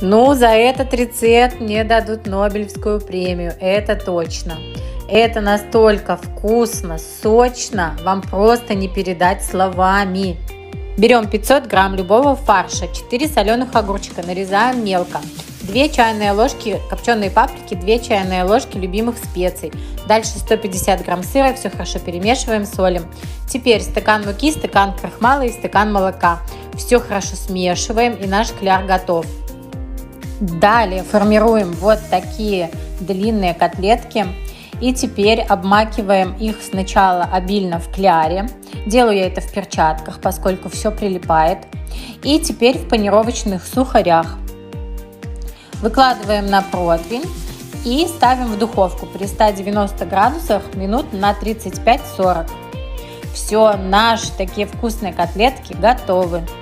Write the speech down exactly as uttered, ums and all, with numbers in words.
Ну, за этот рецепт мне дадут Нобелевскую премию, это точно. Это настолько вкусно, сочно, вам просто не передать словами. Берем пятьсот грамм любого фарша, четыре соленых огурчика, нарезаем мелко, две чайные ложки копченой паприки, две чайные ложки любимых специй. Дальше сто пятьдесят грамм сыра, все хорошо перемешиваем, солим. Теперь стакан муки, стакан крахмала и стакан молока. Все хорошо смешиваем, и наш кляр готов. Далее формируем вот такие длинные котлетки. И теперь обмакиваем их сначала обильно в кляре. Делаю я это в перчатках, поскольку все прилипает. И теперь в панировочных сухарях. Выкладываем на противень и ставим в духовку при ста девяноста градусах минут на тридцать пять сорок. Все, наши такие вкусные котлетки готовы.